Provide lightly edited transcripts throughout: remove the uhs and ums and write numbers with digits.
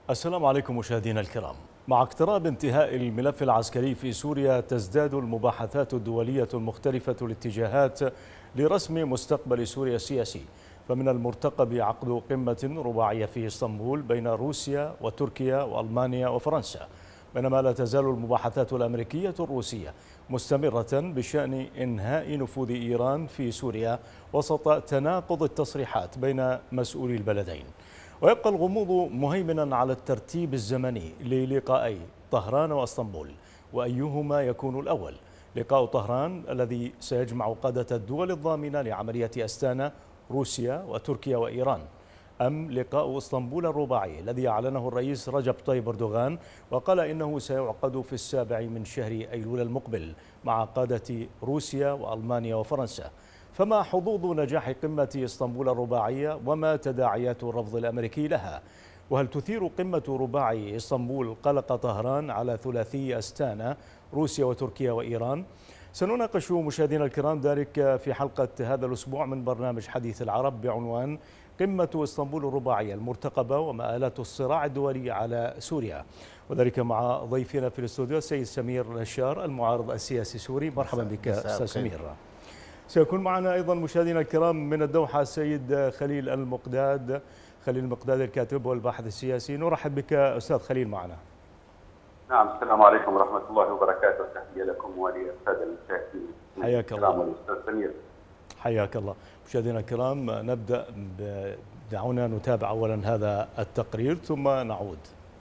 السلام عليكم مشاهدينا الكرام. مع اقتراب انتهاء الملف العسكري في سوريا تزداد المباحثات الدولية المختلفة الاتجاهات لرسم مستقبل سوريا السياسي، فمن المرتقب عقد قمة رباعية في اسطنبول بين روسيا وتركيا وألمانيا وفرنسا، بينما لا تزال المباحثات الأمريكية الروسية مستمرة بشأن إنهاء نفوذ إيران في سوريا وسط تناقض التصريحات بين مسؤولي البلدين. ويبقى الغموض مهيمنا على الترتيب الزمني للقائي طهران واسطنبول، وأيهما يكون الأول؟ لقاء طهران الذي سيجمع قادة الدول الضامنة لعملية أستانا روسيا وتركيا وإيران، أم لقاء اسطنبول الرباعي الذي أعلنه الرئيس رجب طيب أردوغان وقال إنه سيعقد في 7 من شهر أيلول المقبل مع قادة روسيا وألمانيا وفرنسا؟ فما حظوظ نجاح قمة اسطنبول الرباعية وما تداعيات الرفض الأمريكي لها؟ وهل تثير قمة رباعي اسطنبول قلق طهران على ثلاثي أستانا روسيا وتركيا وإيران؟ سنناقش مشاهدينا الكرام ذلك في حلقة هذا الأسبوع من برنامج حديث العرب بعنوان قمة اسطنبول الرباعية المرتقبة ومآلات الصراع الدولي على سوريا، وذلك مع ضيفنا في الاستوديو السيد سمير نشار المعارض السياسي السوري. مرحبا بك أستاذ سمير. سيكون معنا أيضا مشاهدينا الكرام من الدوحة السيد خليل المقداد الكاتب والباحث السياسي. نرحب بك أستاذ خليل معنا. نعم، السلام عليكم ورحمة الله وبركاته. تحية لكم وللسادة المشاهدين. حياك الله. والأستاذ سمير. حياك الله. مشاهدينا الكرام، نبدأ دعونا نتابع أولا هذا التقرير ثم نعود.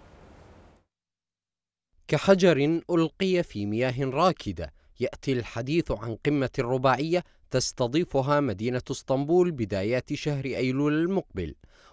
كحجر ألقي في مياه راكدة يأتي الحديث عن قمة رباعية تستضيفها مدينة اسطنبول بدايات شهر أيلول المقبل،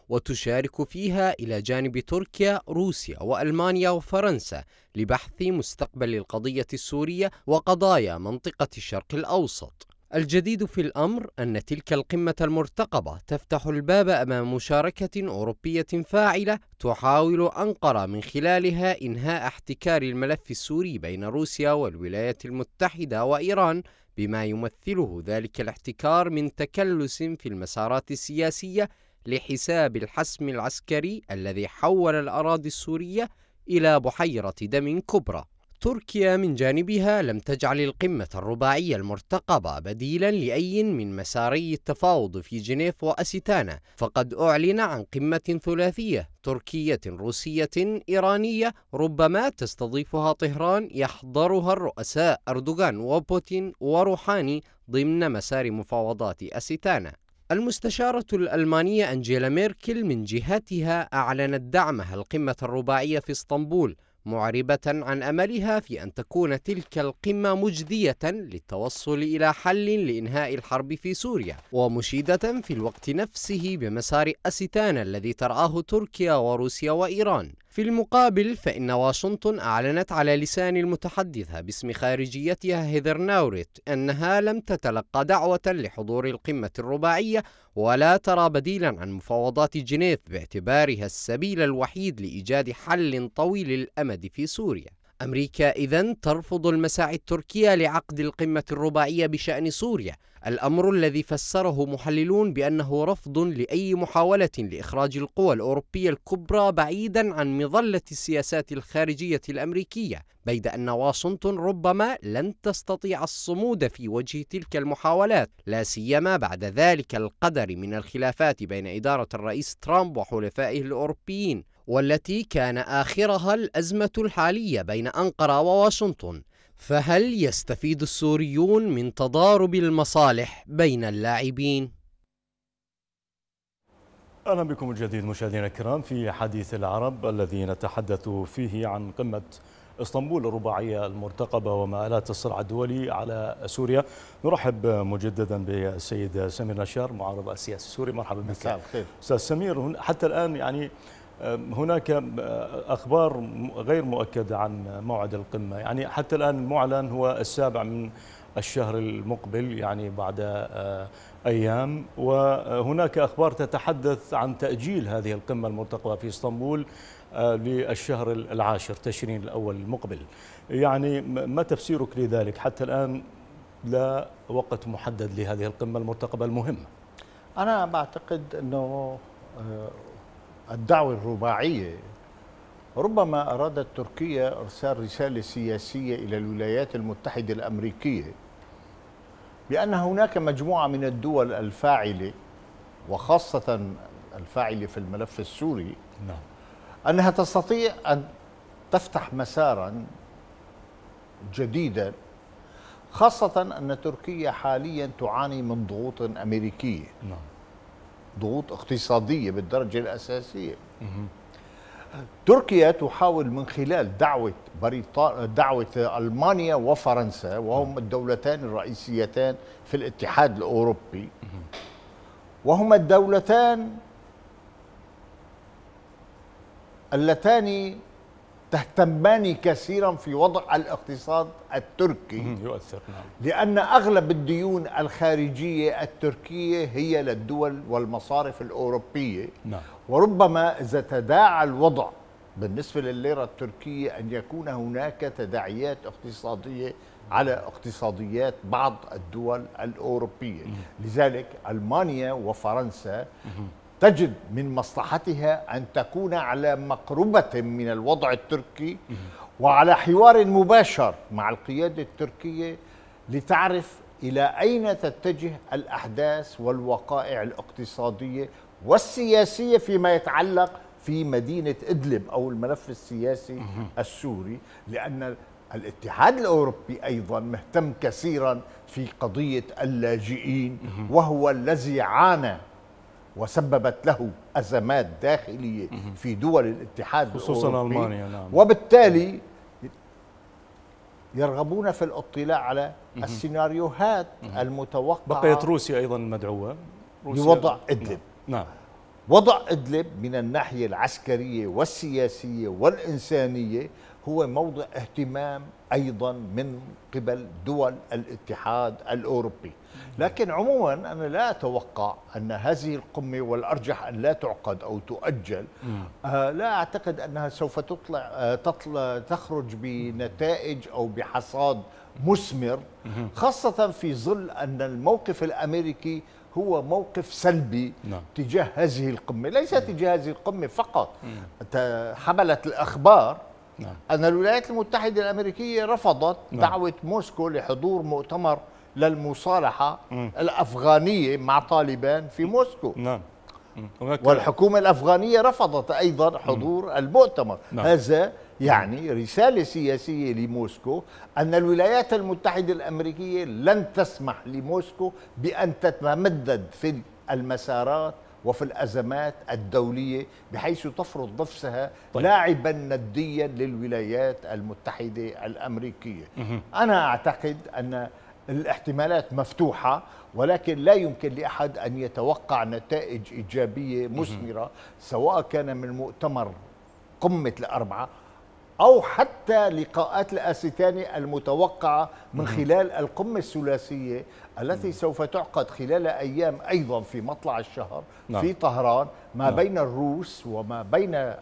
وتشارك فيها إلى جانب تركيا روسيا وألمانيا وفرنسا لبحث مستقبل القضية السورية وقضايا منطقة الشرق الأوسط. الجديد في الأمر أن تلك القمة المرتقبة تفتح الباب أمام مشاركة أوروبية فاعلة تحاول أنقرة من خلالها إنهاء احتكار الملف السوري بين روسيا والولايات المتحدة وإيران، بما يمثله ذلك الاحتكار من تكلس في المسارات السياسية لحساب الحسم العسكري الذي حول الأراضي السورية إلى بحيرة دم كبرى. تركيا من جانبها لم تجعل القمة الرباعية المرتقبة بديلا لأي من مساري التفاوض في جنيف وأستانا، فقد أعلن عن قمة ثلاثية تركية روسية إيرانية ربما تستضيفها طهران يحضرها الرؤساء أردوغان وبوتين وروحاني ضمن مسار مفاوضات أستانا. المستشارة الألمانية أنجيلا ميركل من جهتها أعلنت دعمها القمة الرباعية في اسطنبول، معربة عن أملها في أن تكون تلك القمة مجدية للتوصل إلى حل لإنهاء الحرب في سوريا، ومشيدة في الوقت نفسه بمسار أستانا الذي ترعاه تركيا وروسيا وإيران. في المقابل فإن واشنطن أعلنت على لسان المتحدثة باسم خارجيتها هيدر ناوريت أنها لم تتلقى دعوة لحضور القمة الرباعية ولا ترى بديلا عن مفاوضات جنيف باعتبارها السبيل الوحيد لإيجاد حل طويل الأمد في سوريا. أمريكا إذن ترفض المساعي التركية لعقد القمة الرباعية بشأن سوريا، الأمر الذي فسره محللون بأنه رفض لأي محاولة لإخراج القوى الأوروبية الكبرى بعيدا عن مظلة السياسات الخارجية الأمريكية، بيد أن واشنطن ربما لن تستطيع الصمود في وجه تلك المحاولات، لا سيما بعد ذلك القدر من الخلافات بين إدارة الرئيس ترامب وحلفائه الأوروبيين، والتي كان آخرها الأزمة الحالية بين أنقرة وواشنطن. فهل يستفيد السوريون من تضارب المصالح بين اللاعبين؟ أهلا بكم من جديد مشاهدينا الكرام في حديث العرب الذي نتحدث فيه عن قمة اسطنبول الرباعية المرتقبة ومآلات الصراع الدولي على سوريا. نرحب مجددا بالسيد سمير نشار معارض السياسي السوري. مرحبا بك أستاذ سمير. حتى الآن يعني هناك أخبار غير مؤكدة عن موعد القمة، يعني حتى الآن المعلن هو 7 من الشهر المقبل، يعني بعد أيام، وهناك أخبار تتحدث عن تأجيل هذه القمة المرتقبة في اسطنبول للشهر العاشر تشرين الأول المقبل. يعني ما تفسيرك لذلك؟ حتى الآن لا وقت محدد لهذه القمة المرتقبة المهمة. أنا بعتقد أنه الدعوة الرباعية ربما أرادت تركيا إرسال رسالة سياسية إلى الولايات المتحدة الأمريكية بأن هناك مجموعة من الدول الفاعلة، وخاصة الفاعلة في الملف السوري، أنها تستطيع أن تفتح مسارا جديدا، خاصة أن تركيا حاليا تعاني من ضغوط أمريكية، ضغوط اقتصادية بالدرجة الأساسية. تركيا تحاول من خلال دعوة ألمانيا وفرنسا، وهم الدولتان الرئيسيتان في الاتحاد الأوروبي، وهما الدولتان اللتان تهتمان كثيرا في وضع الاقتصاد التركي، يؤثر لأن أغلب الديون الخارجية التركية هي للدول والمصارف الأوروبية. وربما إذا تداعى الوضع بالنسبة للليرة التركية أن يكون هناك تداعيات اقتصادية على اقتصاديات بعض الدول الأوروبية. لذلك ألمانيا وفرنسا تجد من مصلحتها أن تكون على مقربة من الوضع التركي وعلى حوار مباشر مع القيادة التركية لتعرف إلى أين تتجه الأحداث والوقائع الاقتصادية والسياسية فيما يتعلق في مدينة إدلب أو الملف السياسي السوري، لأن الاتحاد الأوروبي أيضا مهتم كثيرا في قضية اللاجئين، وهو الذي عانى وسببت له أزمات داخلية في دول الاتحاد خصوصا الأوروبي، ألمانيا. وبالتالي يرغبون في الاطلاع على السيناريوهات المتوقعة. بقيت روسيا أيضا مدعوة لوضع إدلب. نعم. وضع إدلب من الناحية العسكرية والسياسية والإنسانية هو موضع اهتمام أيضا من قبل دول الاتحاد الأوروبي. لكن عموما أنا لا أتوقع أن هذه القمة، والأرجح أن لا تعقد أو تؤجل، لا أعتقد أنها سوف تخرج بنتائج أو بحصاد مثمر، خاصة في ظل أن الموقف الأمريكي هو موقف سلبي تجاه هذه القمة، ليس تجاه هذه القمة فقط. حملت الأخبار أن الولايات المتحدة الأمريكية رفضت دعوة موسكو لحضور مؤتمر للمصالحة الأفغانية مع طالبان في موسكو. والحكومة الأفغانية رفضت أيضا حضور المؤتمر. هذا يعني رسالة سياسية لموسكو أن الولايات المتحدة الأمريكية لن تسمح لموسكو بأن تتمدد في المسارات وفي الأزمات الدولية بحيث تفرض نفسها لاعبا نديا للولايات المتحدة الأمريكية. أنا أعتقد أن الاحتمالات مفتوحة، ولكن لا يمكن لأحد أن يتوقع نتائج إيجابية مثمرة، سواء كان من مؤتمر قمة الأربعة أو حتى لقاءات الآستانة المتوقعة من خلال القمة الثلاثية التي سوف تعقد خلال أيام أيضا في مطلع الشهر في طهران ما بين الروس وما بين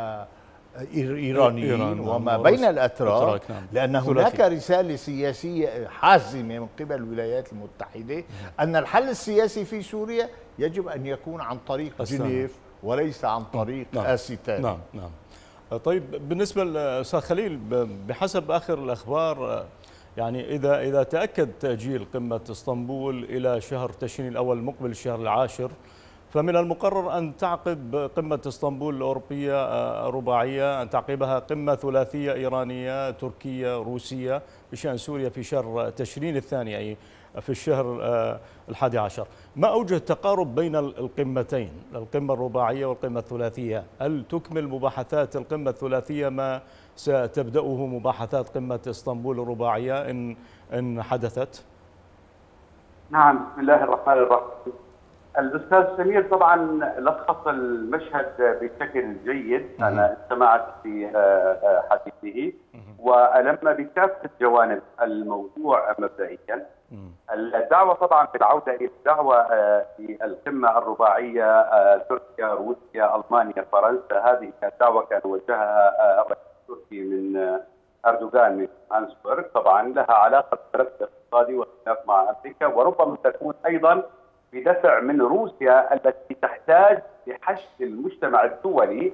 إيرانيين وما بين الأتراك، لأن هناك رسالة سياسية حازمة من قبل الولايات المتحدة أن الحل السياسي في سوريا يجب أن يكون عن طريق جنيف وليس عن طريق آستان. نعم. طيب، بالنسبة لأستاذ خليل، بحسب آخر الأخبار يعني إذا تأكد تأجيل قمة اسطنبول إلى شهر تشرين الأول المقبل الشهر العاشر، فمن المقرر أن تعقب قمة اسطنبول الأوروبية رباعية، أن تعقبها قمة ثلاثية إيرانية تركية روسية بشأن سوريا في شهر تشرين الثاني، أي في الشهر 11. ما أوجه التقارب بين القمتين، القمة الرباعية والقمة الثلاثية؟ هل تكمل مباحثات القمة الثلاثية ما ستبدأه مباحثات قمة اسطنبول الرباعية إن حدثت؟ نعم، بسم الله الرحمن الرحيم. الأستاذ سمير طبعا لخص المشهد بشكل جيد، أنا استمعت في حديثه وألم بكافة جوانب الموضوع مبدئيا. الدعوة طبعا بالعودة إلى الدعوة في القمة الرباعية تركيا روسيا ألمانيا فرنسا، هذه الدعوة كان وجهها الرئيس التركي من أردوغان من هانسبورغ، طبعا لها علاقة بالملف الاقتصادي والخلاف مع أمريكا، وربما تكون أيضا بدفع من روسيا التي تحتاج لحشد المجتمع الدولي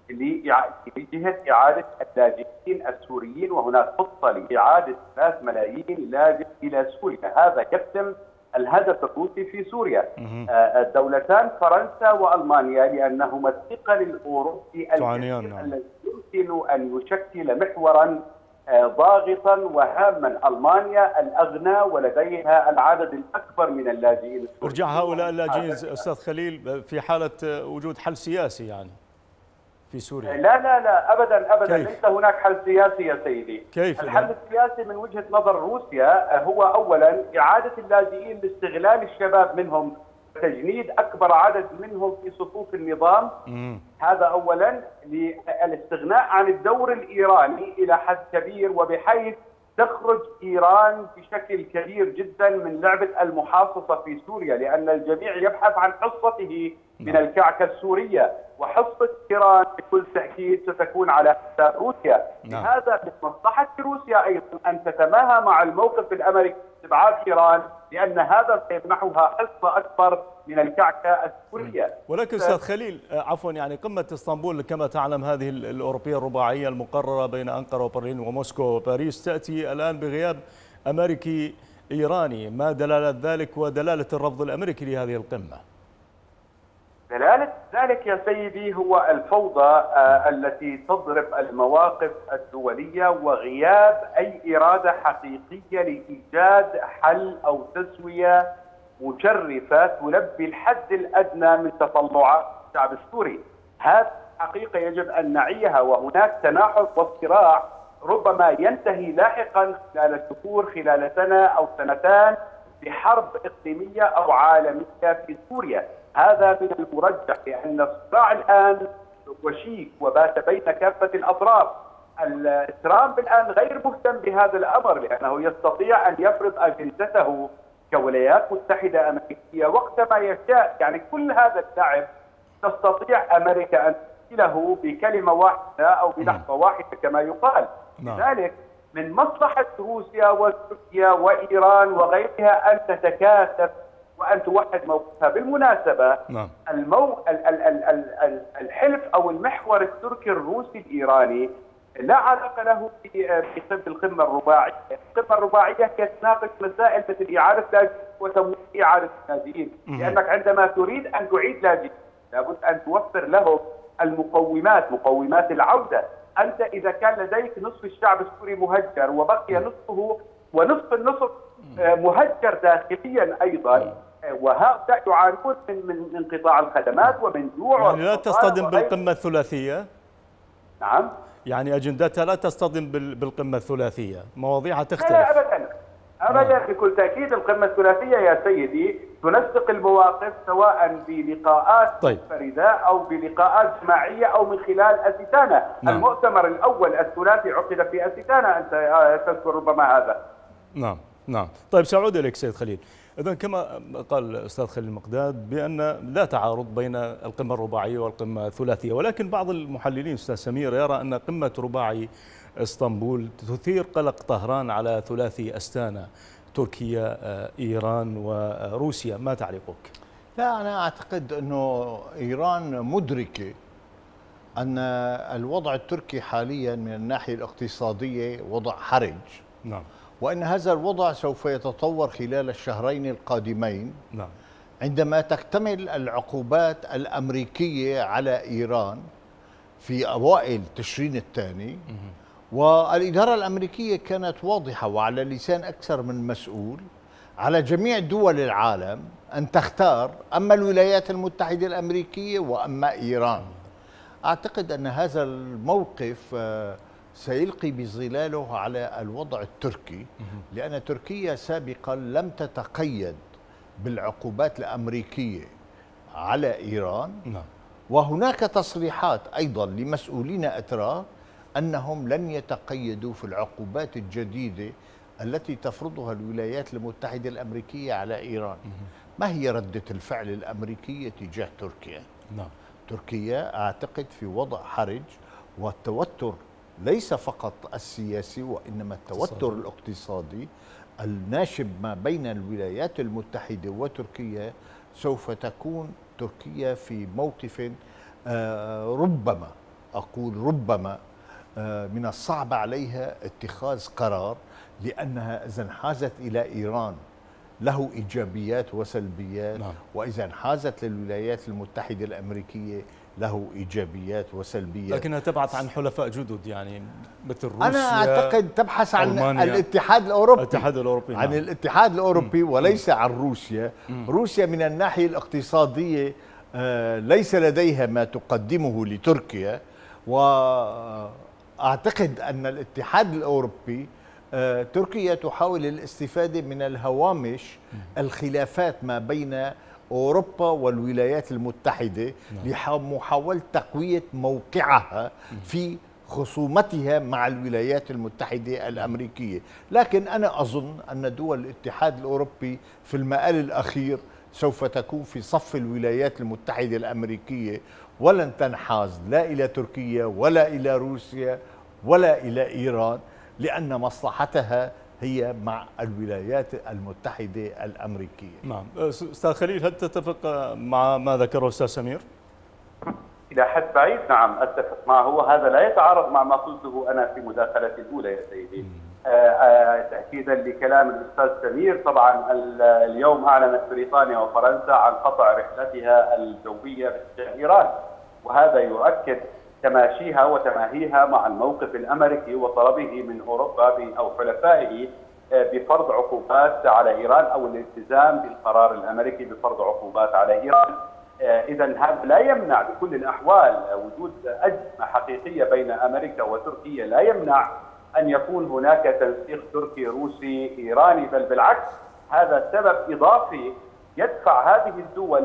لجهة إعادة اللاجئين السوريين، وهناك خطة لإعادة 3 ملايين لاجئ إلى سوريا. هذا يتم الهدف الروسي في سوريا. الدولتان فرنسا وألمانيا لأنهما الثقل الأوروبي الذي يمكن أن يشكل محورا ضاغطا وهاما. ألمانيا الأغنى ولديها العدد الأكبر من اللاجئين. ارجع هؤلاء اللاجئين أستاذ خليل في حالة وجود حل سياسي يعني في سوريا. لا لا لا أبدا أبدا، ليس هناك حل سياسي يا سيدي. كيف الحل السياسي من وجهة نظر روسيا هو أولا إعادة اللاجئين لاستغلال الشباب منهم، تجنيد أكبر عدد منهم في صفوف النظام. هذا أولا، للاستغناء عن الدور الإيراني إلى حد كبير، وبحيث تخرج إيران بشكل كبير جدا من لعبة المحاصصة في سوريا، لأن الجميع يبحث عن حصته من الكعكة السورية، وحصة إيران بكل تأكيد ستكون على حساب روسيا. لهذا من مصلحة روسيا أيضا أن تتماهى مع الموقف الأمريكي استبعاد إيران، لأن هذا سيمنحها حصة أكبر من الكعكة السورية. ولكن أستاذ خليل عفوا، يعني قمة اسطنبول كما تعلم هذه الأوروبية الرباعية المقررة بين أنقرة وبرلين وموسكو وباريس تأتي الآن بغياب أمريكي إيراني، ما دلالة ذلك ودلالة الرفض الأمريكي لهذه القمة؟ دلالة ذلك يا سيدي هو الفوضى التي تضرب المواقف الدولية، وغياب أي إرادة حقيقية لإيجاد حل أو تسوية مشرفة تلبي الحد الأدنى من تطلعات الشعب السوري. هذه حقيقة يجب أن نعيها، وهناك تناحر واصطراع ربما ينتهي لاحقا خلال شهور، خلال سنة أو سنتان، بحرب إقليمية أو عالمية في سوريا. هذا من المرجح، لأن الصراع الآن وشيك وبات بين كافة الأطراف. ترامب الآن غير مهتم بهذا الأمر، لأنه يستطيع أن يفرض أجندته كولايات متحدة أمريكية وقتما يشاء. يعني كل هذا اللعب تستطيع أمريكا أن تشكله بكلمة واحدة أو بلحظة واحدة كما يقال. لذلك من مصلحة روسيا وتركيا وإيران وغيرها أن تتكاتف وأن توحد موقفها. بالمناسبة الحلف أو المحور التركي الروسي الإيراني لا علاقة له بالقمة الرباعية. القمة الرباعية هي تناقش مسائل مثل إعادة لاجئين وتمويل إعادة اللاجئين، لأنك عندما تريد أن تعيد لاجئين لابد أن توفر لهم المقومات، مقومات العودة. أنت إذا كان لديك نصف الشعب السوري مهجر وبقي نصفه ونصف النصف مهجر داخليا أيضا، وهؤلاء يعانون من انقطاع الخدمات ومن جوع. يعني لا تصطدم بالقمة الثلاثية؟ نعم، يعني أجندتها لا تصطدم بالقمة الثلاثية، مواضيعها تختلف. لا أبدا أبدا، بكل تأكيد القمة الثلاثية يا سيدي تنسق المواقف سواء بلقاءات منفردة أو بلقاءات جماعية أو من خلال أستانا. المؤتمر الأول الثلاثي عقد في أستانا، أنت تذكر ربما هذا. نعم. طيب سأعود إليك سيد خليل. إذن كما قال الأستاذ خليل المقداد بأن لا تعارض بين القمة الرباعية والقمة الثلاثية، ولكن بعض المحللين أستاذ سمير يرى أن قمة رباعي اسطنبول تثير قلق طهران على ثلاثي أستانا، تركيا إيران وروسيا. ما تعليقك؟ لا، أنا أعتقد أنه إيران مدركة أن الوضع التركي حاليا من الناحية الاقتصادية وضع حرج. وأن هذا الوضع سوف يتطور خلال الشهرين القادمين. عندما تكتمل العقوبات الأمريكية على إيران في أوائل تشرين الثاني، والإدارة الأمريكية كانت واضحة وعلى لسان أكثر من مسؤول على جميع دول العالم أن تختار أما الولايات المتحدة الأمريكية وأما إيران. أعتقد أن هذا الموقف سيلقي بظلاله على الوضع التركي، لأن تركيا سابقا لم تتقيد بالعقوبات الأمريكية على إيران. وهناك تصريحات أيضا لمسؤولين أتراك أنهم لن يتقيدوا في العقوبات الجديدة التي تفرضها الولايات المتحدة الأمريكية على إيران. ما هي ردة الفعل الأمريكية تجاه تركيا؟ تركيا أعتقد في وضع حرج، والتوتر ليس فقط السياسي وإنما التوتر الاقتصادي الناشب ما بين الولايات المتحدة وتركيا. سوف تكون تركيا في موقف ربما أقول ربما من الصعب عليها اتخاذ قرار، لأنها إذا انحازت إلى إيران له إيجابيات وسلبيات، وإذا انحازت للولايات المتحدة الأمريكية له إيجابيات وسلبيات، لكنها تبحث عن حلفاء جدد يعني مثل روسيا. أنا أعتقد تبحث عن ألمانيا. الاتحاد الأوروبي، نعم. الاتحاد الأوروبي وليس عن روسيا. روسيا من الناحية الاقتصادية ليس لديها ما تقدمه لتركيا، وأعتقد أن الاتحاد الأوروبي تركيا تحاول الاستفادة من الهوامش الخلافات ما بين أوروبا والولايات المتحدة لمحاولة تقوية موقعها في خصومتها مع الولايات المتحدة الأمريكية. لكن أنا أظن أن دول الاتحاد الأوروبي في المآل الأخير سوف تكون في صف الولايات المتحدة الأمريكية، ولن تنحاز لا إلى تركيا ولا إلى روسيا ولا إلى إيران، لأن مصلحتها هي مع الولايات المتحدة الأمريكية. نعم. أستاذ خليل، هل تتفق مع ما ذكره أستاذ سمير؟ إلى حد بعيد نعم أتفق معه، وهذا لا يتعارض مع ما قلته أنا في مداخلتي الأولى يا سيدي. تأكيدا لكلام الأستاذ سمير، طبعا اليوم أعلنت بريطانيا وفرنسا عن قطع رحلتها الجوية باتجاه إيران، وهذا يؤكد تماشيها وتماهيها مع الموقف الأمريكي وطلبه من أوروبا أو حلفائه بفرض عقوبات على إيران أو الالتزام بالقرار الأمريكي بفرض عقوبات على إيران. إذا هذا لا يمنع بكل الأحوال وجود أزمة حقيقية بين أمريكا وتركيا، لا يمنع أن يكون هناك تنسيق تركي روسي إيراني، بل بالعكس هذا سبب إضافي يدفع هذه الدول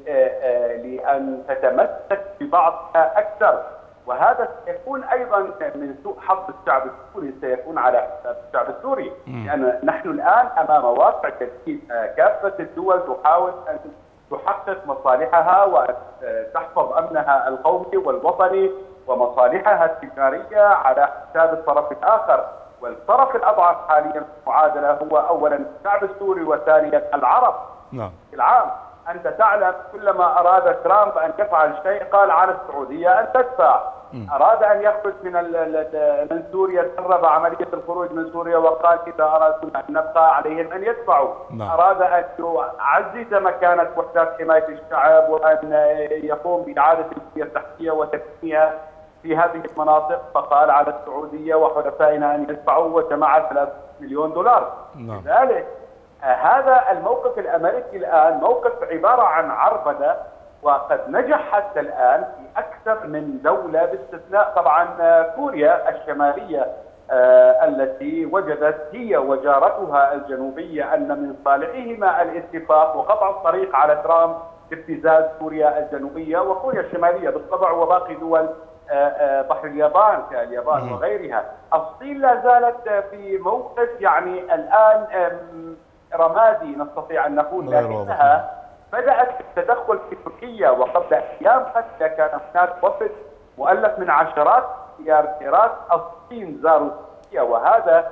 لأن تتمسك ببعضها أكثر، وهذا سيكون أيضا من سوء حظ الشعب السوري، سيكون على حساب الشعب السوري، لأن نحن الآن أمام واقع جديد. كافة الدول تحاول أن تحقق مصالحها وتحفظ أمنها القومي والوطني ومصالحها التجارية على حساب الطرف الآخر، والطرف الأضعف حاليا في المعادلة هو أولا الشعب السوري وثانيا العرب. العام أنت تعلم كلما أراد ترامب أن يفعل شيء قال عن السعودية أن تدفع. أراد أن يخرج من سوريا، سرب عملية الخروج من سوريا وقال إذا أرادوا أن نبقى عليهم أن يدفعوا. أراد أن يعزز مكانة وحدات حماية الشعب وأن يقوم بإعادة البنية التحتية وتكوينها في هذه المناطق، فقال على السعودية وحلفائنا أن يدفعوا وجمع 3 مليون دولار. لذلك هذا الموقف الأمريكي الآن موقف عبارة عن عربدة، وقد نجح حتى الآن في أكثر من دولة باستثناء طبعا كوريا الشمالية التي وجدت هي وجارتها الجنوبية أن من صالحهما الاتفاق وقطع الطريق على ترامب ابتزاز كوريا الجنوبية وكوريا الشمالية بالطبع وباقي دول بحر اليابان كاليابان وغيرها. الصين لا زالت في موقف يعني الآن رمادي نستطيع أن نقول، لكنها بدأت التدخل في تركيا، وقبل أيام حتى كان هناك وفد مؤلف من عشرات مليارديرات الصين زاروا تركيا، وهذا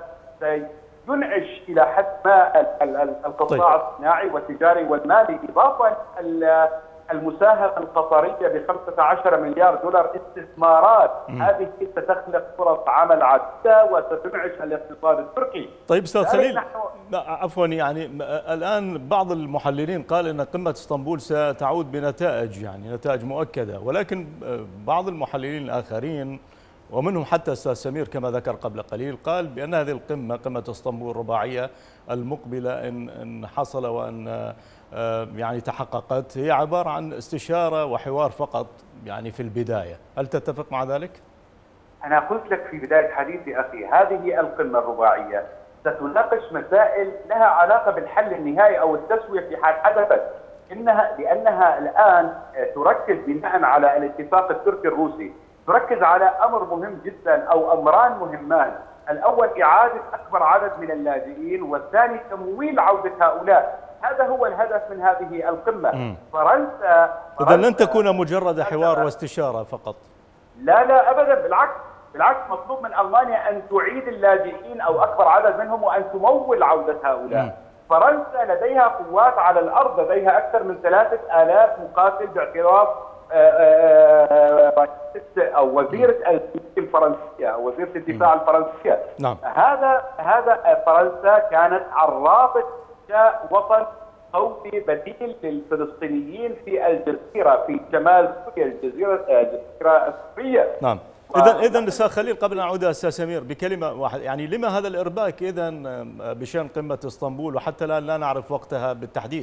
سينعش إلى حد ما القطاع الصناعي والتجاري والمالي، إضافة المساهمة القطرية ب 15 مليار دولار استثمارات. هذه ستخلق فرص عمل عديدة وستنعش الاقتصاد التركي. طيب أستاذ خليل، عفوا، يعني الآن بعض المحللين قال أن قمة اسطنبول ستعود بنتائج، يعني نتائج مؤكدة، ولكن بعض المحللين الآخرين ومنهم حتى أستاذ سمير كما ذكر قبل قليل قال بأن هذه القمة، قمة اسطنبول الرباعية المقبلة إن حصل وأن يعني تحققت، هي عبارة عن استشارة وحوار فقط يعني في البداية. هل تتفق مع ذلك؟ أنا قلت لك في بداية حديثي أخي، هذه القمة الرباعية ستناقش مسائل لها علاقة بالحل النهائي أو التسوية في حال حدثت، لأنها الآن تركز بناء على الاتفاق التركي الروسي، تركز على أمر مهم جدا أو أمران مهمان. الأول إعادة أكبر عدد من اللاجئين، والثاني تمويل عودة هؤلاء. هذا هو الهدف من هذه القمة. فرنسا إذا لن تكون مجرد حوار واستشارة فقط. لا أبدا، بالعكس مطلوب من ألمانيا أن تعيد اللاجئين أو أكبر عدد منهم وأن تمول عودة هؤلاء. فرنسا لديها قوات على الأرض، لديها أكثر من 3000 مقاتل باعتراف او وزيره الفرنسيه او وزيره الدفاع الفرنسيه. نعم. هذا فرنسا كانت عرافه انشاء وطن قومي بديل للفلسطينيين في الجزيره، في شمال سوريا، الجزيره السوريه. نعم. اذا استاذ خليل، قبل ان اعود استاذ سمير بكلمه واحده، يعني لما هذا الارباك اذا بشان قمه اسطنبول وحتى الان لا نعرف وقتها بالتحديد؟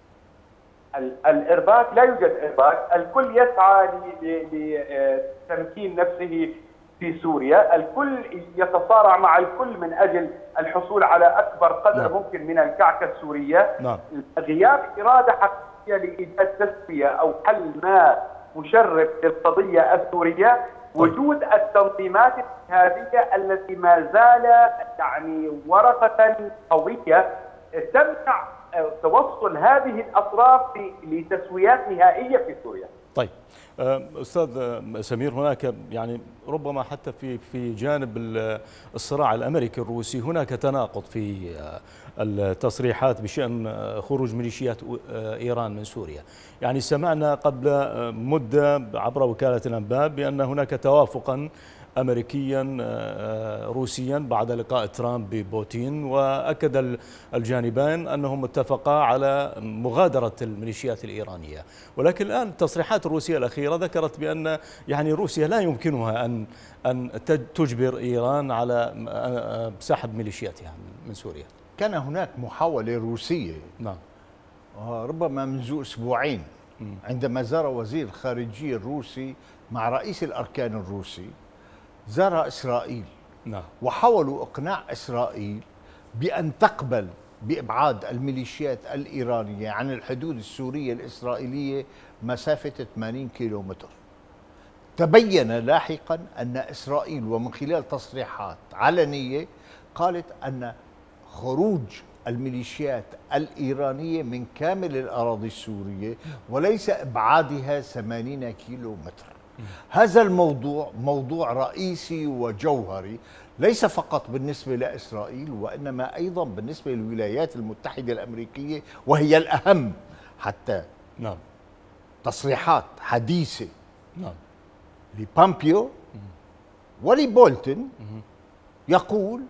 الارباك لا يوجد ارباك، الكل يسعى لتمكين نفسه في سوريا، الكل يتصارع مع الكل من اجل الحصول على اكبر قدر ممكن من الكعكه السوريه. غياب اراده حقيقيه لايجاد تسويه او حل ما مشرف للقضيه السوريه، وجود التنظيمات الارهابيه التي ما زال يعني ورقه قويه تمنع توصل هذه الاطراف لتسويات نهائيه في سوريا. طيب استاذ سمير، هناك يعني ربما حتى في جانب الصراع الامريكي الروسي هناك تناقض في التصريحات بشان خروج ميليشيات ايران من سوريا. يعني سمعنا قبل مده عبر وكاله الانباء بان هناك توافقا أمريكيا روسيا بعد لقاء ترامب ببوتين، وأكد الجانبان أنهم اتفقا على مغادرة الميليشيات الإيرانية. ولكن الآن التصريحات الروسية الأخيرة ذكرت بأن يعني روسيا لا يمكنها أن تجبر إيران على سحب ميليشياتها من سوريا. كان هناك محاولة روسية نعم ربما منذ أسبوعين عندما زار وزير الخارجية الروسي مع رئيس الأركان الروسي، زار إسرائيل. نعم. وحاولوا إقناع إسرائيل بأن تقبل بإبعاد الميليشيات الإيرانية عن الحدود السورية الإسرائيلية مسافة 80 كيلومتر. تبين لاحقا أن إسرائيل ومن خلال تصريحات علنية قالت أن خروج الميليشيات الإيرانية من كامل الأراضي السورية وليس إبعادها 80 كيلومتر. هذا الموضوع موضوع رئيسي وجوهري، ليس فقط بالنسبة لإسرائيل وإنما أيضا بالنسبة للولايات المتحدة الأمريكية، وهي الأهم. حتى نعم تصريحات حديثة نعم لبامبيو ولبولتون يقول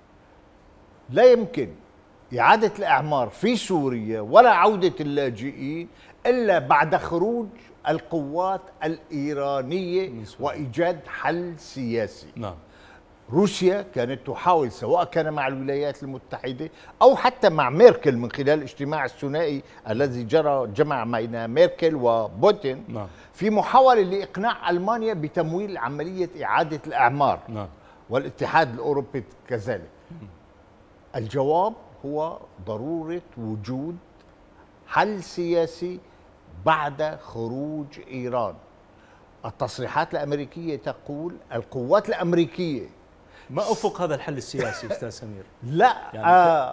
لا يمكن إعادة الإعمار في سوريا ولا عودة اللاجئين إلا بعد خروج القوات الإيرانية وإيجاد حل سياسي. نعم. روسيا كانت تحاول، سواء كان مع الولايات المتحدة أو حتى مع ميركل من خلال الاجتماع الثنائي الذي جمع بين ميركل وبوتين. نعم. في محاولة لإقناع ألمانيا بتمويل عملية إعادة الإعمار. نعم. والاتحاد الأوروبي كذلك. الجواب هو ضرورة وجود حل سياسي بعد خروج إيران. التصريحات الأمريكية تقول القوات الأمريكية ما أفق هذا الحل السياسي أستاذ سمير؟ لا يعني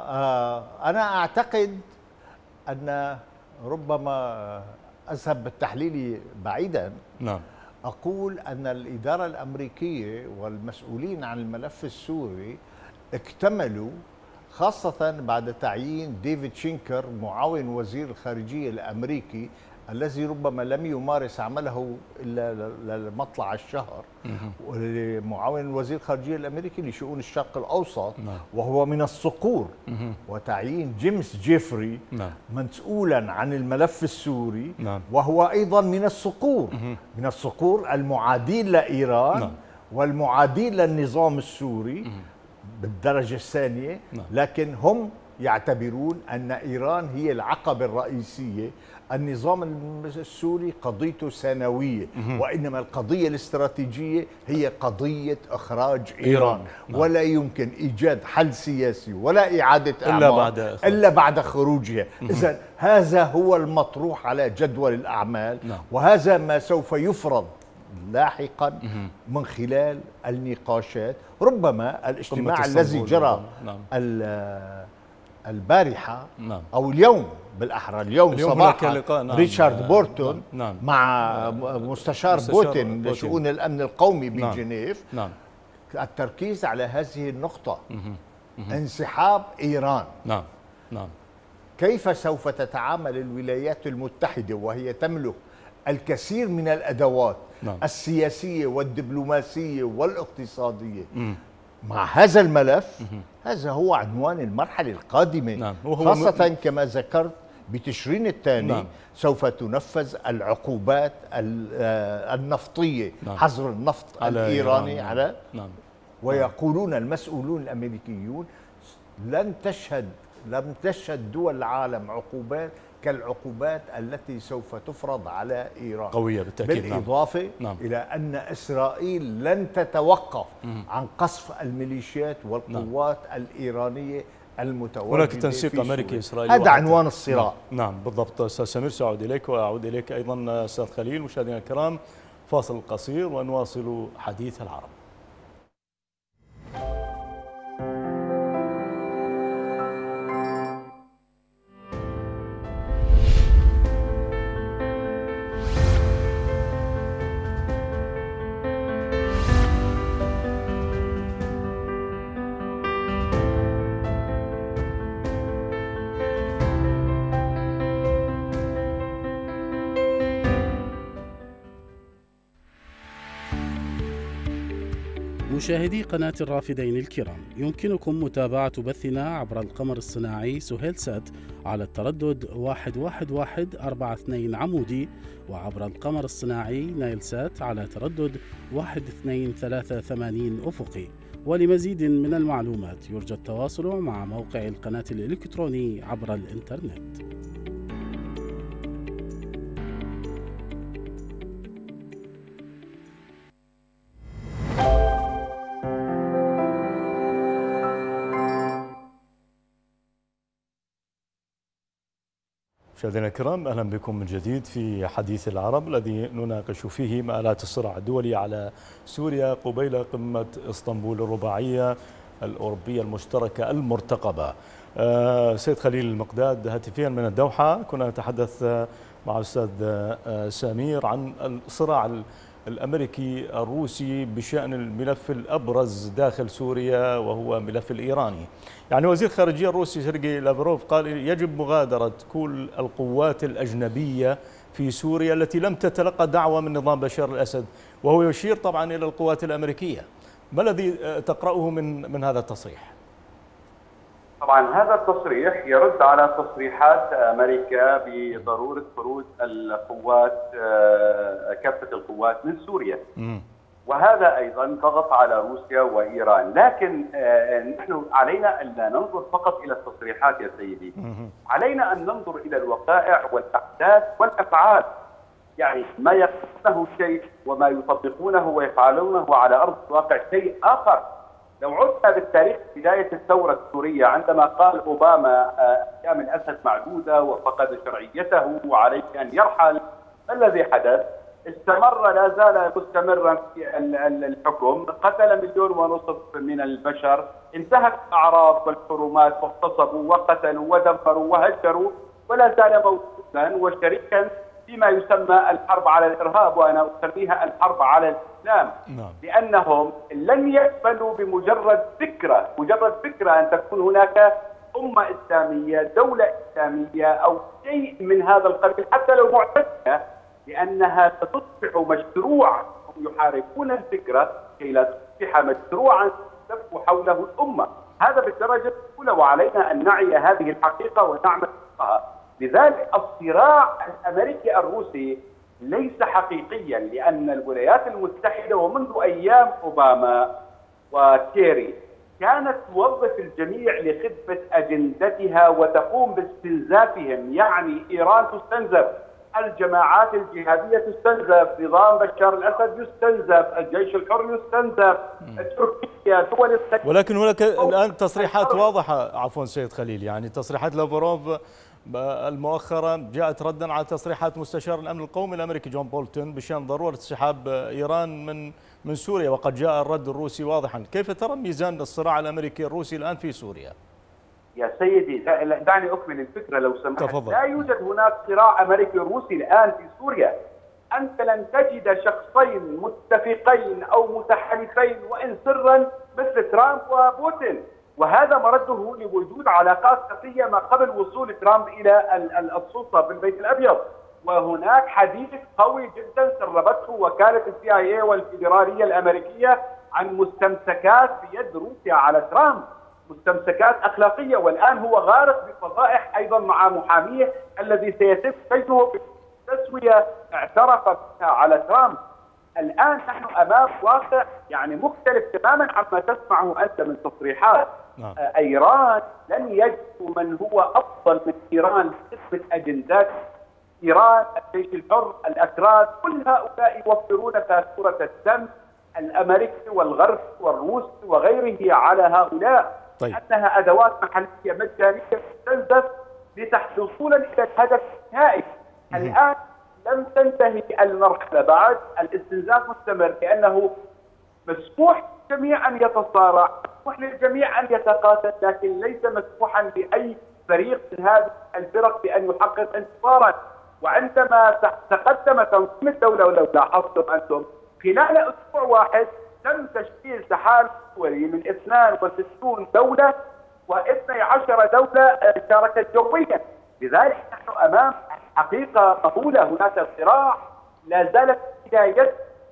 أنا أعتقد أن ربما أذهب بالتحليل بعيدا. نعم. أقول أن الإدارة الأمريكية والمسؤولين عن الملف السوري اكتملوا، خاصة بعد تعيين ديفيد شينكر معاون وزير الخارجية الأمريكي الذي ربما لم يمارس عمله إلا لمطلع الشهر، معاون وزير الخارجية الأمريكي لشؤون الشرق الأوسط. وهو من الصقور. وتعيين جيمس جيفري مسؤولا عن الملف السوري، وهو أيضا من الصقور، من الصقور المعادين لإيران والمعادين للنظام السوري بالدرجة الثانية. لكن هم يعتبرون أن إيران هي العقبة الرئيسية. النظام السوري قضيته ثانوية، وإنما القضية الاستراتيجية هي قضية إخراج إيران. ولا يمكن إيجاد حل سياسي ولا إعادة إعمار إلا بعد خروجها. إذن هذا هو المطروح على جدول الأعمال. وهذا ما سوف يفرض لاحقا من خلال النقاشات. ربما الاجتماع الذي جرى البارحة أو اليوم بالأحرى، اليوم صباحا ريتشارد بورتون مع مستشار بوتين لشؤون الأمن القومي بجنيف. التركيز على هذه النقطة، انسحاب إيران. كيف سوف تتعامل الولايات المتحدة وهي تملك الكثير من الأدوات نعم. السياسية والدبلوماسية والاقتصادية مع هذا الملف. هذا هو عنوان المرحلة القادمة. نعم. خاصة كما ذكرت بتشرين الثاني. نعم. سوف تنفذ العقوبات النفطية. نعم. حظر النفط الإيراني على نعم. ويقولون المسؤولون الأمريكيون لم تشهد دول العالم عقوبات كالعقوبات التي سوف تفرض على إيران. قوية بالتأكيد. بالإضافة نعم. إلى أن إسرائيل لن تتوقف عن قصف الميليشيات والقوات الإيرانية المتواجدة. هناك تنسيق أمريكي إسرائيلي. هذا عنوان الصراع. نعم بالضبط. أستاذ سمير سأعود إليك وأعود إليك أيضا أستاذ خليل. مشاهدينا الكرام فاصل قصير ونواصل حديث العرب. مشاهدي قناة الرافدين الكرام، يمكنكم متابعة بثنا عبر القمر الصناعي سهيل سات على التردد 11142 عمودي، وعبر القمر الصناعي نايل سات على تردد 1238 أفقي. ولمزيد من المعلومات يرجى التواصل مع موقع القناة الإلكتروني عبر الإنترنت. مشاهدينا الكرام، اهلا بكم من جديد في حديث العرب الذي نناقش فيه مآلات الصراع الدولي على سوريا قبيل قمة اسطنبول الرباعية الأوروبية المشتركة المرتقبة. سيد خليل المقداد هاتفيا من الدوحة كنا نتحدث مع الأستاذ سمير عن الصراع الأمريكي الروسي بشأن الملف الأبرز داخل سوريا وهو ملف الإيراني. يعني وزير خارجية الروسي سيرجي لافروف قال يجب مغادرة كل القوات الأجنبية في سوريا التي لم تتلقى دعوة من نظام بشار الأسد، وهو يشير طبعا إلى القوات الأمريكية. ما الذي تقرأه من هذا التصريح؟ طبعا هذا التصريح يرد على تصريحات أمريكا بضرورة خروج القوات كافة القوات من سوريا. وهذا أيضا ضغط على روسيا وإيران. لكن نحن علينا أن لا ننظر فقط إلى التصريحات يا سيدي، علينا أن ننظر إلى الوقائع والأحداث والأفعال. يعني ما يقولونه شيء وما يطبقونه ويفعلونه على أرض الواقع شيء آخر. لو عدنا بالتاريخ بداية الثورة السورية عندما قال أوباما أيام الأسد معدودة وفقد شرعيته وعليه أن يرحل، ما الذي حدث؟ استمر، لا زال مستمرا في الحكم، قتل 1.5 مليون من البشر، انتهت الأعراض والحرمات واغتصبوا وقتلوا ودمروا وهجروا، ولا زال موجودا وشريكا فيما يسمى الحرب على الإرهاب، وأنا أسميها الحرب على الإسلام. لأنهم لن يقبلوا بمجرد فكرة أن تكون هناك أمة إسلامية، دولة إسلامية أو شيء من هذا القبيل حتى لو معتدلة، لأنها ستصبح مشروعا. هم يحاربون الفكرة كي لا تصبح مشروعا تلف حوله الأمة. هذا بالدرجة الأولى، وعلينا أن نعي هذه الحقيقة ونعمل بها. لذلك الصراع الأمريكي الروسي ليس حقيقيا، لأن الولايات المتحدة ومنذ أيام أوباما وكيري كانت توظف الجميع لخدمة أجندتها وتقوم باستنزافهم. يعني إيران تستنزف، الجماعات الجهادية تستنزف، نظام بشار الأسد يستنزف، الجيش الحر يستنزف، تركيا، دول الخليج. ولكن هناك الآن تصريحات واضحة، عفوا سيد خليل، يعني تصريحات لافروف المؤخرة جاءت ردا على تصريحات مستشار الأمن القومي الأمريكي جون بولتون بشأن ضرورة انسحاب إيران من سوريا، وقد جاء الرد الروسي واضحا. كيف ترى ميزان الصراع الأمريكي الروسي الآن في سوريا؟ يا سيدي دعني أكمل الفكرة لو سمحت. تفضل. لا يوجد هناك صراع أمريكي روسي الآن في سوريا. أنت لن تجد شخصين متفقين أو متحالفين وإن سرا مثل ترامب وبوتين، وهذا مرده لوجود علاقات خفية ما قبل وصول ترامب إلى السلطة بالبيت الأبيض. وهناك حديث قوي جدا سربته وكالة CIA والفيدرالية الأمريكية عن مستمسكات بيد روسيا على ترامب، مستمسكات أخلاقية، والآن هو غارق بفضائح أيضا مع محاميه الذي سيتم كيده بتسوية اعترف بها على ترامب. الآن نحن أمام واقع يعني مختلف تماما عما تسمعه أنت من تصريحات. إيران لن يجدوا من هو أفضل من إيران لخدمة أجندات إيران، الجيش الحر، الأكراد، كل هؤلاء يوفرون فاتورة الدم الأمريكي والغرب والروسي وغيره على هؤلاء. طيب. أنها أدوات محلية مجانية تستنزف للوصول إلى الهدف النهائي. الآن لم تنتهي المرحلة بعد، الاستنزاف مستمر، لأنه مسموح للجميع أن يتصارع، مسموح للجميع أن يتقاتل، لكن ليس مسموحا لأي فريق من هذه الفرق بأن يحقق انتصارا. وعندما تقدم تنظيم الدولة، ولو لاحظتم أنتم خلال أسبوع واحد تم تشكيل تحالف دولي من 62 دولة و12 دولة شاركت جويا. لذلك نحن أمام حقيقة مهولة، هناك صراع لا زالت بدايته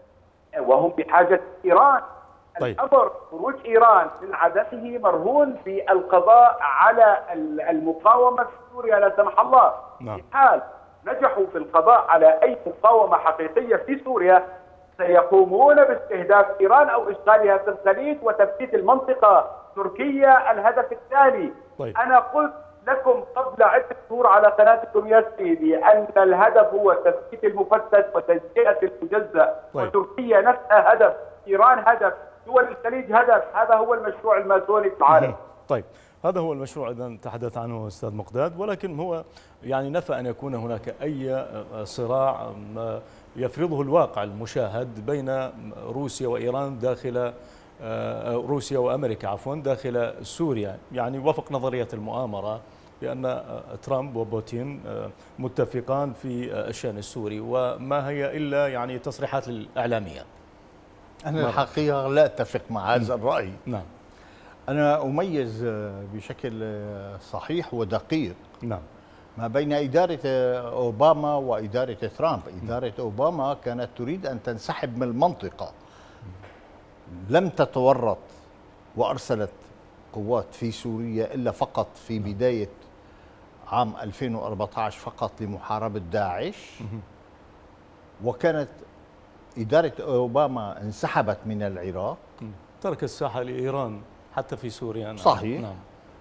وهم بحاجة إيران. طيب. الأمر خروج إيران من عدمه مرهون بالقضاء على المقاومة في سوريا لا سمح الله. نعم. في حال نجحوا في القضاء على أي مقاومة حقيقية في سوريا سيقومون باستهداف إيران أو إشغالها في الخليج وتفتيت المنطقة. تركيا الهدف الثاني. طيب. أنا قلت لكم قبل عدة شهور على قناتكم يا سيدي أن الهدف هو تفتيت المفتت وتجزئة المجزأ. طيب. وتركيا نفسها هدف، إيران هدف، دول الخليج هدف. هذا هو المشروع الماسوني في العالم. طيب، هذا هو المشروع إذا تحدث عنه أستاذ مقداد، ولكن هو يعني نفى أن يكون هناك أي صراع يفرضه الواقع المشاهد بين روسيا وإيران داخل روسيا وأمريكا عفوا داخل سوريا، يعني وفق نظرية المؤامرة بأن ترامب وبوتين متفقان في الشأن السوري، وما هي إلا يعني تصريحات الإعلامية. أنا الحقيقة لا أتفق مع هذا الرأي. نعم. أنا أميز بشكل صحيح ودقيق نعم. ما بين إدارة أوباما وإدارة ترامب. إدارة أوباما كانت تريد أن تنسحب من المنطقة، لم تتورط وأرسلت قوات في سوريا إلا فقط في بداية عام 2014 فقط لمحاربة داعش. وكانت إدارة أوباما انسحبت من العراق، ترك الساحة لإيران حتى في سوريا. نعم. صحيح. نعم.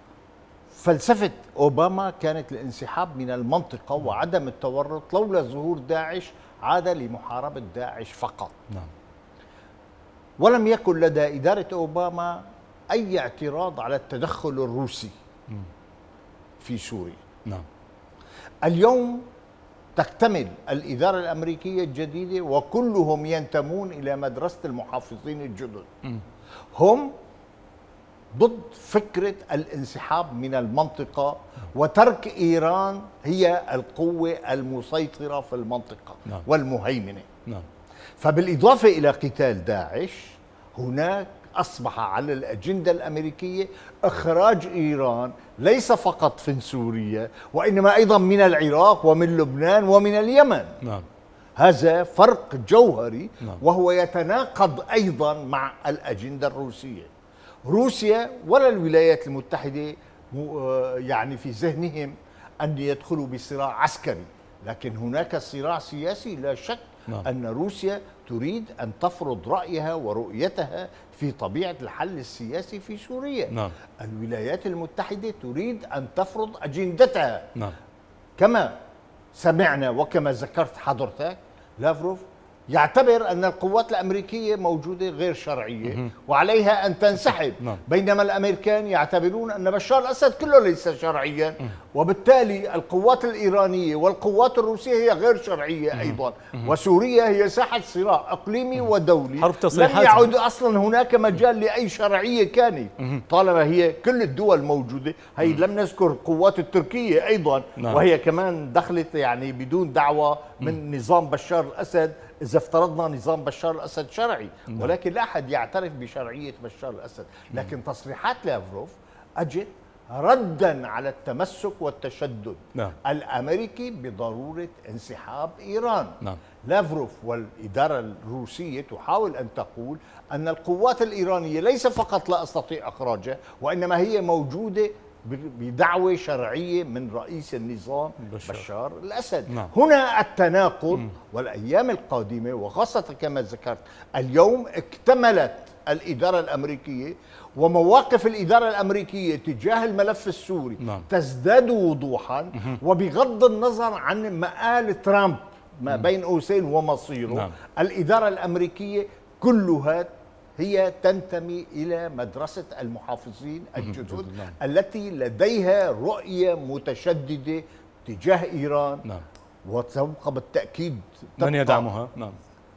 فلسفة أوباما كانت الانسحاب من المنطقة وعدم التورط. لولا ظهور داعش عاد لمحاربة داعش فقط. نعم. ولم يكن لدى إدارة أوباما أي اعتراض على التدخل الروسي في سوريا. نعم. اليوم تكتمل الإدارة الأمريكية الجديدة وكلهم ينتمون إلى مدرسة المحافظين الجدد. هم ضد فكرة الانسحاب من المنطقة وترك إيران هي القوة المسيطرة في المنطقة. نعم. والمهيمنة. نعم. فبالإضافة إلى قتال داعش هناك أصبح على الأجندة الأمريكية إخراج إيران ليس فقط في سوريا وإنما أيضا من العراق ومن لبنان ومن اليمن. نعم. هذا فرق جوهري. نعم. وهو يتناقض أيضا مع الأجندة الروسية. روسيا ولا الولايات المتحدة يعني في ذهنهم أن يدخلوا بصراع عسكري، لكن هناك صراع سياسي لا شك. نعم. أن روسيا تريد أن تفرض رأيها ورؤيتها في طبيعة الحل السياسي في سوريا. نعم. الولايات المتحدة تريد أن تفرض أجندتها. نعم. كما سمعنا وكما ذكرت حضرتك، لافروف يعتبر أن القوات الأمريكية موجودة غير شرعية وعليها أن تنسحب. نعم. بينما الأمريكان يعتبرون أن بشار الأسد كله ليس شرعيا، وبالتالي القوات الإيرانية والقوات الروسية هي غير شرعية أيضا. وسوريا هي ساحة صراع إقليمي ودولي. حرب تصريحات. لم يعد أصلا هناك مجال لأي شرعية كانت طالما هي كل الدول موجودة. هي لم نذكر القوات التركية أيضا. نعم. وهي كمان دخلت يعني بدون دعوة من نظام بشار الأسد إذا افترضنا نظام بشار الأسد شرعي. ولكن لا أحد يعترف بشرعية بشار الأسد. لكن تصريحات لافروف أجت ردا على التمسك والتشدد نعم. الأمريكي بضرورة انسحاب إيران. نعم. لافروف والإدارة الروسية تحاول أن تقول أن القوات الإيرانية ليس فقط لا أستطيع إخراجها، وإنما هي موجودة بدعوة شرعية من رئيس النظام بشار الأسد. نعم. هنا التناقض. والأيام القادمة وخاصة كما ذكرت اليوم اكتملت الإدارة الأمريكية، ومواقف الإدارة الأمريكية تجاه الملف السوري نعم. تزداد وضوحا، وبغض النظر عن مآل ترامب ما بين قوسين ومصيره. نعم. الإدارة الأمريكية كلها هي تنتمي إلى مدرسة المحافظين الجدد التي لديها رؤية متشددة تجاه إيران. نعم. وسوف بالتأكيد من يدعمها. نعم.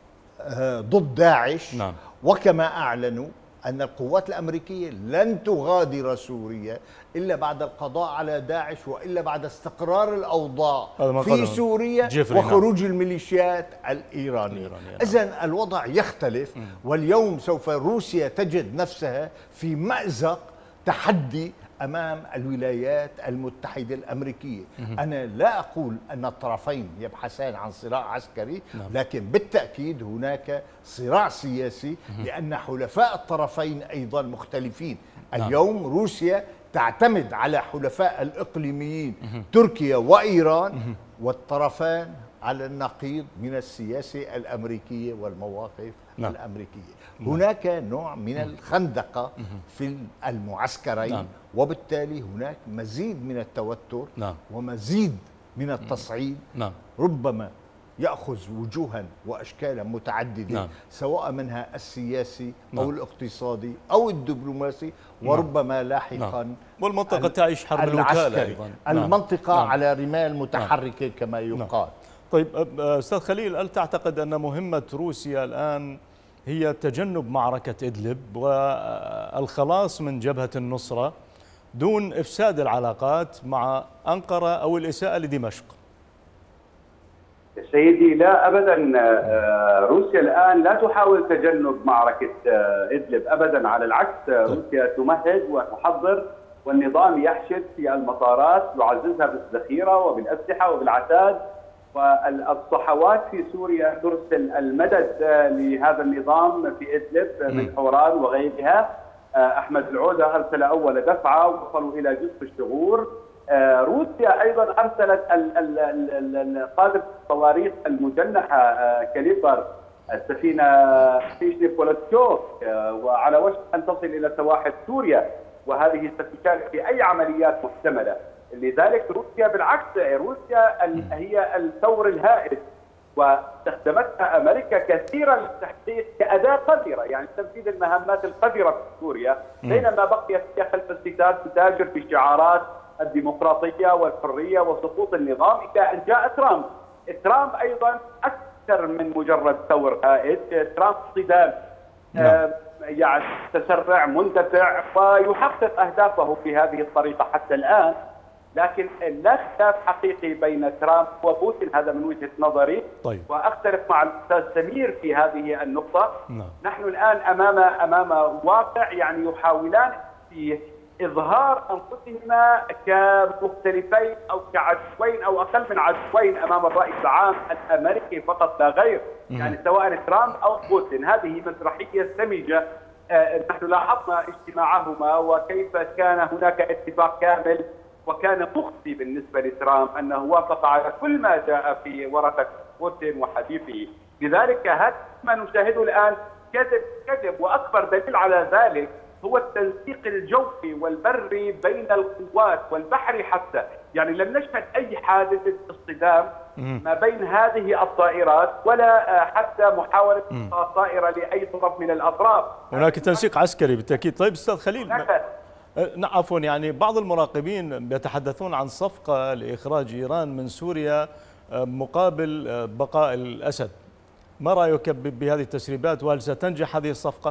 ضد داعش. نعم. وكما أعلنوا أن القوات الأمريكية لن تغادر سوريا إلا بعد القضاء على داعش، وإلا بعد استقرار الأوضاع في سوريا وخروج الميليشيات الإيرانية. إذن الوضع يختلف، واليوم سوف روسيا تجد نفسها في مأزق تحدي أمام الولايات المتحدة الأمريكية. أنا لا أقول أن الطرفين يبحثان عن صراع عسكري، لكن بالتأكيد هناك صراع سياسي، لأن حلفاء الطرفين أيضا مختلفين. اليوم روسيا تعتمد على حلفاء الإقليميين تركيا وإيران، والطرفان على النقيض من السياسة الأمريكية والمواقف الأمريكية. هناك نوع من الخندقة في المعسكرين، وبالتالي هناك مزيد من التوتر ومزيد من التصعيد، ربما يأخذ وجوها وأشكالا متعددة، سواء منها السياسي أو الاقتصادي أو الدبلوماسي، وربما لاحقا والمنطقة تعيش حرب الوكالة أيضا. المنطقة على رمال متحركة كما يقال. طيب أستاذ خليل، هل تعتقد أن مهمة روسيا الآن هي تجنب معركة إدلب والخلاص من جبهة النصرة دون إفساد العلاقات مع أنقرة أو الإساءة لدمشق؟ سيدي لا أبدا، روسيا الآن لا تحاول تجنب معركة إدلب أبدا، على العكس روسيا تمهد وتحضر، والنظام يحشد في المطارات، يعززها بالذخيرة وبالأسلحة وبالعتاد، والصحوات في سوريا ترسل المدد لهذا النظام في إدلب من حوران وغيرها. أحمد العودة أرسل أول دفعة ووصلوا إلى جسر الشغور. روسيا أيضا أرسلت قاذف الصواريخ المجنحة كاليبر، السفينة فيشني بولتشوك، وعلى وشك أن تصل إلى سواحل سوريا، وهذه ستشارك في أي عمليات محتملة. لذلك روسيا بالعكس، روسيا هي الثور الهائد، واستخدمتها أمريكا كثيرا للتحقيق كأداة قذرة، يعني تنفيذ المهمات القذرة في سوريا، بينما بقيت هي خلف الستار تتاجر بشعارات الديمقراطية والحرية وسقوط النظام، إلى أن جاء ترامب. ترامب أيضا أكثر من مجرد ثور هائد، ترامب صدام يعني تسرع مندفع، ويحقق أهدافه بهذه الطريقة حتى الآن. لكن لا خلاف حقيقي بين ترامب وبوتين، هذا من وجهة نظري. طيب. وأختلف مع الأستاذ سمير في هذه النقطة. نحن الآن أمام واقع يعني يحاولان فيه إظهار أنفسهما كمختلفين أو كعدوين أو أقل من عدوين أمام الرأي العام الأمريكي فقط لا غير، يعني سواء ترامب أو بوتين. هذه مسرحية سمجة. نحن لاحظنا اجتماعهما وكيف كان هناك اتفاق كامل، وكان مخزي بالنسبة لترامب أنه وافق على كل ما جاء في ورقة بوتين وحديثه. لذلك هذا ما نشاهده الآن كذب، وأكبر دليل على ذلك هو التنسيق الجوي والبري بين القوات والبحري حتى، يعني لم نشهد أي حادثة اصطدام ما بين هذه الطائرات ولا حتى محاولة طائرة لأي طرف من الأطراف. هناك تنسيق عسكري بالتأكيد. طيب أستاذ خليل، عفوا، يعني بعض المراقبين يتحدثون عن صفقة لإخراج إيران من سوريا مقابل بقاء الأسد. ما رأيك بهذه التسريبات، وهل ستنجح هذه الصفقة؟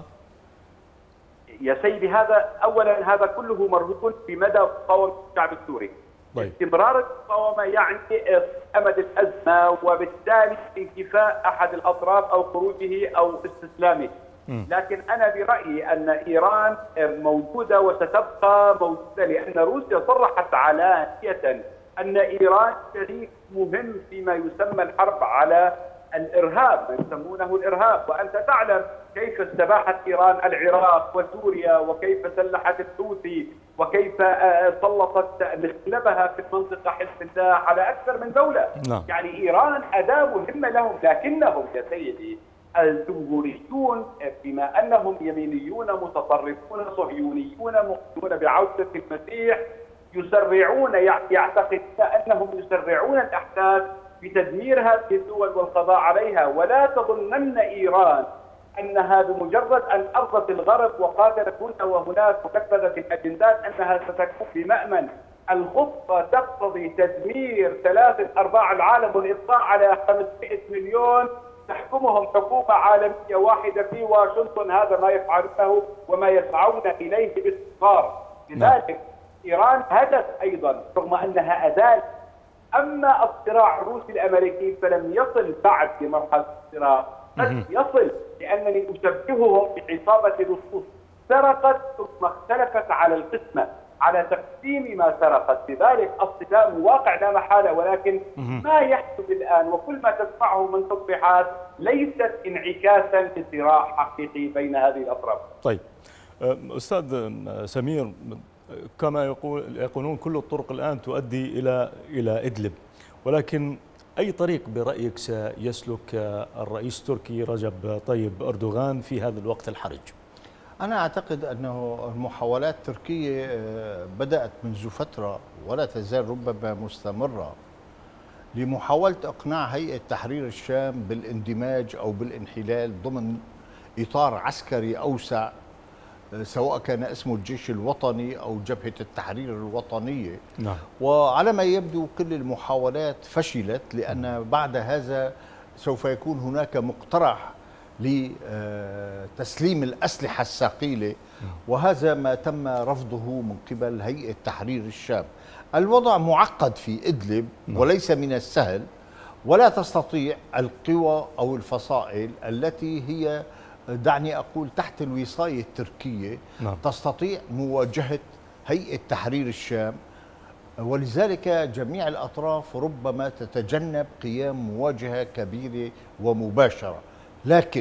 يا سيدي، أولا هذا كله مرهون بمدى مقاومة الشعب السوري. طيب. استمرار المقاومة يعني أمد الأزمة، وبالتالي انكفاء أحد الأطراف أو خروجه أو استسلامه. لكن أنا برأيي أن إيران موجودة وستبقى موجودة، لأن روسيا صرحت علانية أن إيران شريك مهم فيما يسمى الحرب على الإرهاب، ما يسمونه الإرهاب. وأنت تعلم كيف استباحت إيران العراق وسوريا، وكيف سلحت الحوثي، وكيف سلطت مخلبها في المنطقة حزب الله على أكثر من دولة. يعني إيران أداة مهمة لهم، لكنهم يا سيدي الجمهوريون بما أنهم يمينيون متطرفون صهيونيون مؤمنون بعودة المسيح يسرعون، يعتقدون أنهم يسرعون الأحداث بتدمير هذه الدول والقضاء عليها. ولا تظنن إيران أنها بمجرد أن أرضت الغرب وقاتلت هنا وهناك ونفذت الأجندات أنها ستكون بمأمن. الخطة تقتضي تدمير 3/4 العالم والإبقاء على 500 مليون تحكمهم حكومة عالمية واحدة في واشنطن. هذا ما يفعلونه وما يسعون إليه باستمرار. لذلك إيران هدف أيضا رغم أنها أداة. أما الصراع الروسي الأمريكي فلم يصل بعد لمرحلة الصراع، قد يصل، لأنني أشبههم بعصابة لصوص سرقت ثم اختلفت على القسمة، على تقسيم ما سرقت. لذلك الصدام واقع لا محالة، ولكن ما يحدث الآن وكل ما تسمعه من تصريحات ليست انعكاسا لصراع حقيقي بين هذه الأطراف. طيب أستاذ سمير، كما يقولون كل الطرق الآن تؤدي إلى إدلب، ولكن أي طريق برأيك سيسلك الرئيس التركي رجب طيب أردوغان في هذا الوقت الحرج؟ أنا أعتقد أنه المحاولات التركية بدأت منذ فترة ولا تزال ربما مستمرة لمحاولة إقناع هيئة تحرير الشام بالاندماج أو بالانحلال ضمن إطار عسكري أوسع، سواء كان اسمه الجيش الوطني أو جبهة التحرير الوطنية. وعلى ما يبدو كل المحاولات فشلت، لأن بعد هذا سوف يكون هناك مقترح لتسليم الأسلحة الثقيلة، وهذا ما تم رفضه من قبل هيئة تحرير الشام. الوضع معقد في إدلب وليس من السهل، ولا تستطيع القوى أو الفصائل التي هي دعني أقول تحت الوصاية التركية تستطيع مواجهة هيئة تحرير الشام، ولذلك جميع الأطراف ربما تتجنب قيام مواجهة كبيرة ومباشرة. لكن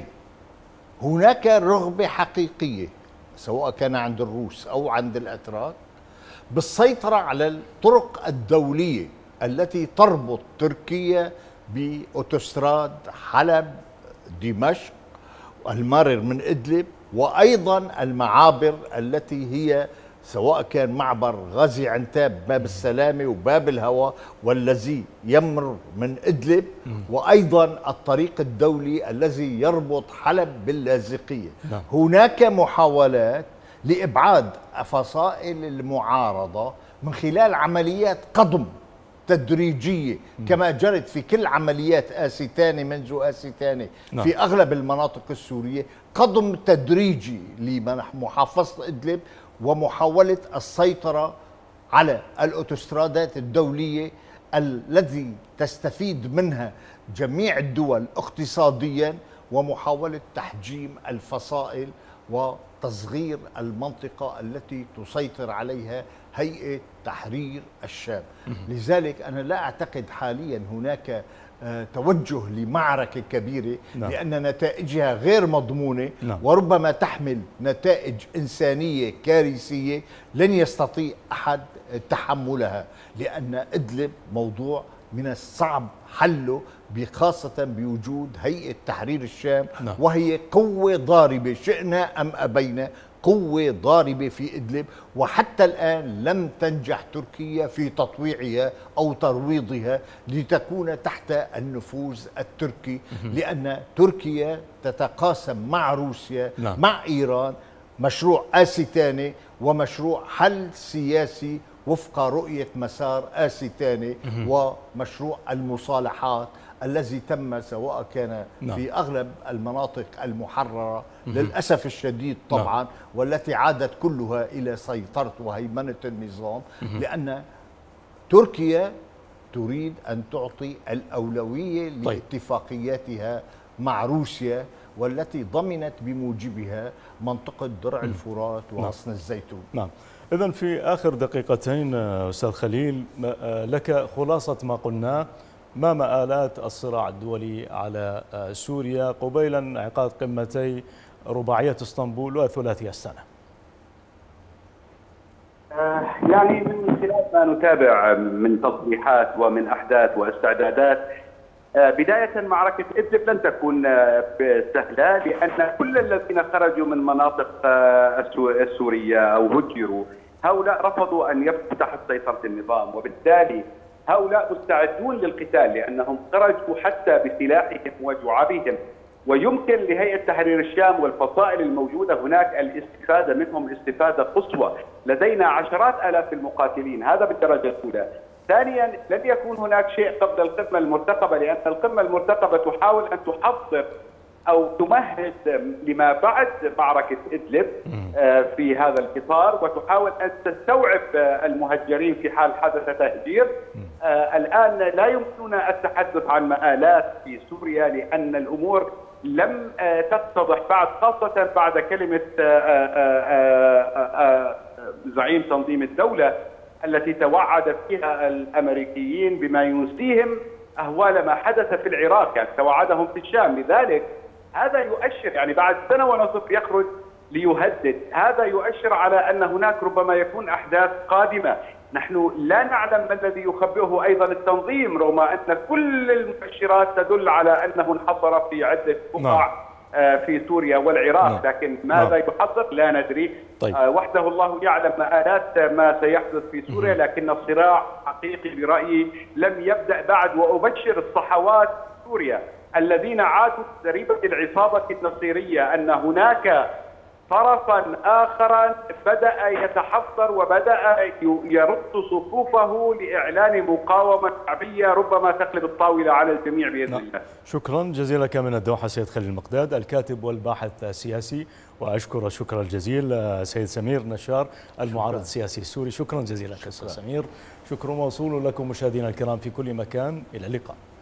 هناك رغبة حقيقية سواء كان عند الروس أو عند الأتراك بالسيطرة على الطرق الدولية التي تربط تركيا بأوتوستراد حلب دمشق، الممرر من إدلب، وأيضا المعابر التي هي سواء كان معبر غازي عنتاب باب السلامة وباب الهوى والذي يمر من إدلب، وأيضا الطريق الدولي الذي يربط حلب باللاذقية. هناك محاولات لإبعاد فصائل المعارضة من خلال عمليات قضم تدريجية كما جرت في كل عمليات آسيتاني منذ آسيتاني في أغلب المناطق السورية، قضم تدريجي لمحافظة إدلب ومحاولة السيطرة على الأوتوسترادات الدولية التي تستفيد منها جميع الدول اقتصاديا، ومحاولة تحجيم الفصائل وتصغير المنطقة التي تسيطر عليها هيئة تحرير الشام. لذلك أنا لا أعتقد حاليا هناك توجه لمعركة كبيرة، لأن نتائجها غير مضمونة وربما تحمل نتائج إنسانية كارثية لن يستطيع أحد تحملها، لأن إدلب موضوع من الصعب حله، خاصة بوجود هيئة تحرير الشام وهي قوة ضاربة شئنا أم أبينا، قوة ضاربة في إدلب، وحتى الآن لم تنجح تركيا في تطويعها أو ترويضها لتكون تحت النفوذ التركي، لأن تركيا تتقاسم مع روسيا مع إيران مشروع آسيتاني ومشروع حل سياسي وفق رؤية مسار آسيتاني، ومشروع المصالحات الذي تم سواء كان في أغلب المناطق المحررة للأسف الشديد طبعا، والتي عادت كلها إلى سيطرة وهيمنة النظام، لأن تركيا تريد أن تعطي الأولوية لاتفاقياتها مع روسيا، والتي ضمنت بموجبها منطقة درع الفرات وغصن الزيتون. نعم. إذن في آخر دقيقتين أستاذ خليل، لك خلاصة ما قلناه، ما مآلات الصراع الدولي على سوريا قبيل انعقاد قمتي رباعية اسطنبول وثلاثي السنة؟ يعني من خلال ما نتابع من تصريحات ومن أحداث واستعدادات، بداية معركة إدلب لن تكون سهلة، لأن كل الذين خرجوا من مناطق السورية أو هجروا هؤلاء رفضوا أن يفتحوا تحت سيطرة النظام، وبالتالي هؤلاء مستعدون للقتال لأنهم خرجوا حتى بسلاحهم وجعبهم، ويمكن لهيئة تحرير الشام والفصائل الموجودة هناك الاستفادة منهم استفادة قصوى. لدينا عشرات آلاف المقاتلين، هذا بالدرجة الأولى. ثانيا، لن يكون هناك شيء قبل القمة المرتقبة، لأن القمة المرتقبة تحاول أن تحضر أو تمهد لما بعد معركة إدلب في هذا الإطار، وتحاول أن تستوعب المهجرين في حال حدث تهجير. الآن لا يمكننا التحدث عن مآلات في سوريا لأن الأمور لم تتضح بعد، خاصة بعد كلمة زعيم تنظيم الدولة التي توعد فيها الأمريكيين بما ينسيهم أهوال ما حدث في العراق، يعني توعدهم في الشام. لذلك هذا يؤشر، يعني بعد سنة ونصف يخرج ليهدد، هذا يؤشر على أن هناك ربما يكون أحداث قادمة. نحن لا نعلم ما الذي يخبئه أيضا التنظيم، رغم أن كل المؤشرات تدل على أنه انحصر في عدة بقاع في سوريا والعراق، لكن ماذا يحقق لا ندري. وحده الله يعلم مآلات ما سيحدث في سوريا، لكن الصراع حقيقي برأيي لم يبدأ بعد. وأبشر الصحوات في سوريا الذين عادوا ذريبة العصابة النصيرية أن هناك طرفا آخرا بدأ يتحضر وبدأ يرد صفوفه لإعلان مقاومة شعبية ربما تقلب الطاولة على الجميع بإذن الله. شكرا جزيلا لك من الدوحة سيد خليل المقداد، الكاتب والباحث السياسي، وأشكر الشكر الجزيل سيد سمير نشار المعارض السياسي السوري. شكرا جزيلا أستاذ سمير. شكر موصول لكم مشاهدينا الكرام في كل مكان، إلى اللقاء.